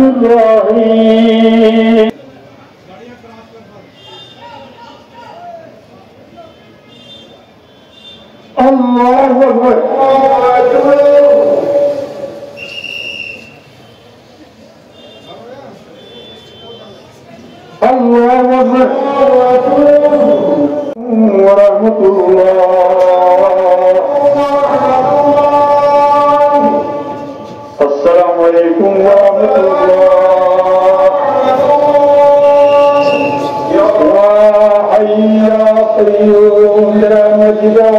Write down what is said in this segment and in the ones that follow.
रहीम। अल्लाहु अकबर। अल्लाहु अकबर व रहमतुल्लाह। अस्सलामु अलैकुम व रहमतुल्लाह। या हय्य या क़य्यूम बिरहमतिका।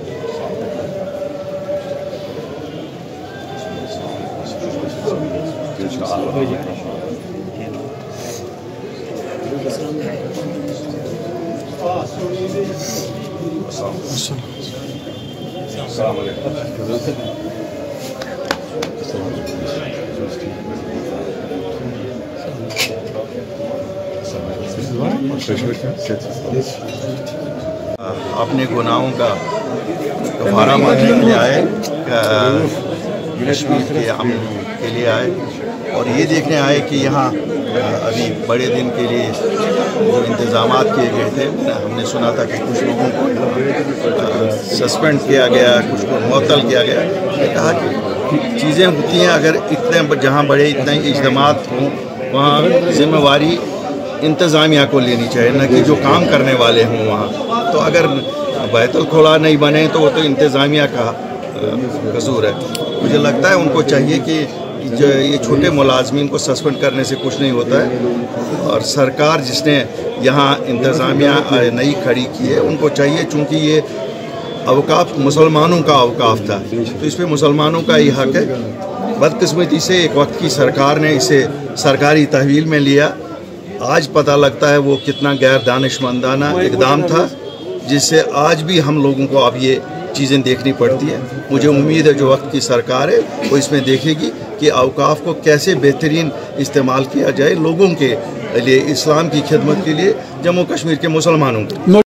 अपने गुनाहों का कफ़ारा मांगने के लिए आए, कश्मीर के अमन के लिए आए और ये देखने आए कि यहाँ अभी बड़े दिन के लिए जो इंतज़ामात किए गए थे, हमने सुना था कि कुछ लोगों को सस्पेंड किया गया, कुछ को मुअत्तल किया गया। कहा कि चीज़ें होती हैं, अगर इतने जहाँ बड़े इतने इज्तिमात हों वहाँ जिम्मेवारी इंतज़ामिया को लेनी चाहिए, न कि जो काम करने वाले हों वहाँ। तो अगर बैतुल खुला नहीं बने तो वो तो इंतज़ामिया का कसूर है। मुझे लगता है उनको चाहिए कि जो ये छोटे मुलाजमीन को सस्पेंड करने से कुछ नहीं होता है, और सरकार जिसने यहाँ इंतज़ामिया नई खड़ी की है उनको चाहिए, चूँकि ये अवकाफ मुसलमानों का अवकाफ था तो इस पर मुसलमानों का ही हक है। बदकिस्मती से एक वक्त की सरकार ने इसे सरकारी तहवील में लिया। आज पता लगता है वो कितना गैर दानिशमंदाना इक़दाम था, जिससे आज भी हम लोगों को अब ये चीज़ें देखनी पड़ती है। मुझे उम्मीद है जो वक्त की सरकार है वो इसमें देखेगी कि अवकाफ को कैसे बेहतरीन इस्तेमाल किया जाए लोगों के लिए, इस्लाम की खिदमत के लिए, जम्मू कश्मीर के मुसलमानों को।